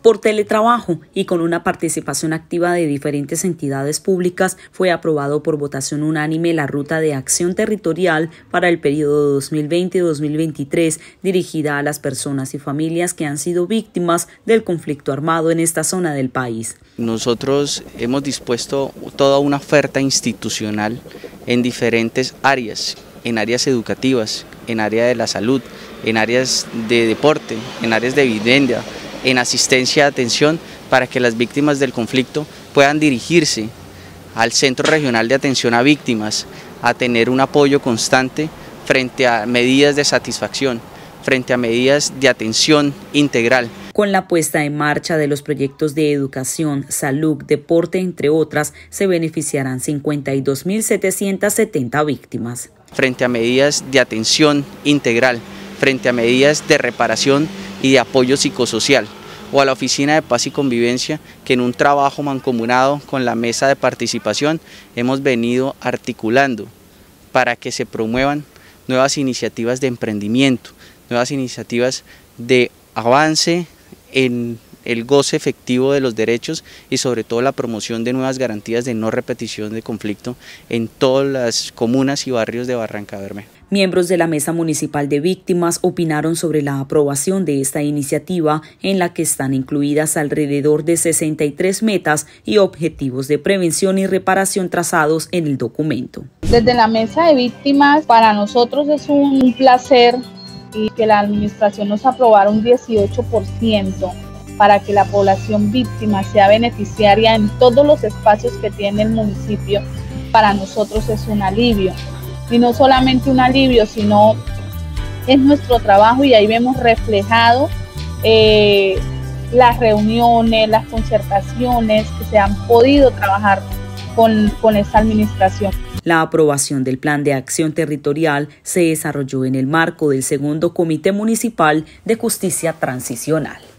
Por teletrabajo y con una participación activa de diferentes entidades públicas, fue aprobado por votación unánime la Ruta de Acción Territorial para el periodo 2020-2023, dirigida a las personas y familias que han sido víctimas del conflicto armado en esta zona del país. Nosotros hemos dispuesto toda una oferta institucional en diferentes áreas, en áreas educativas, en área de la salud, en áreas de deporte, en áreas de vivienda, en asistencia de atención, para que las víctimas del conflicto puedan dirigirse al Centro Regional de Atención a Víctimas, a tener un apoyo constante frente a medidas de satisfacción, frente a medidas de atención integral. Con la puesta en marcha de los proyectos de educación, salud, deporte, entre otras, se beneficiarán 52.770 víctimas. Frente a medidas de atención integral, frente a medidas de reparación y de apoyo psicosocial, o a la Oficina de Paz y Convivencia, que en un trabajo mancomunado con la Mesa de Participación hemos venido articulando para que se promuevan nuevas iniciativas de emprendimiento, nuevas iniciativas de avance en el goce efectivo de los derechos y sobre todo la promoción de nuevas garantías de no repetición de conflicto en todas las comunas y barrios de Barrancabermeja. Miembros de la Mesa Municipal de Víctimas opinaron sobre la aprobación de esta iniciativa, en la que están incluidas alrededor de 63 metas y objetivos de prevención y reparación trazados en el documento. Desde la Mesa de Víctimas, para nosotros es un placer y que la administración nos aprobara un 18% para que la población víctima sea beneficiaria en todos los espacios que tiene el municipio. Para nosotros es un alivio. Y no solamente un alivio, sino es nuestro trabajo, y ahí vemos reflejado las reuniones, las concertaciones que se han podido trabajar con esta administración. La aprobación del Plan de Acción Territorial se desarrolló en el marco del segundo Comité Municipal de Justicia Transicional.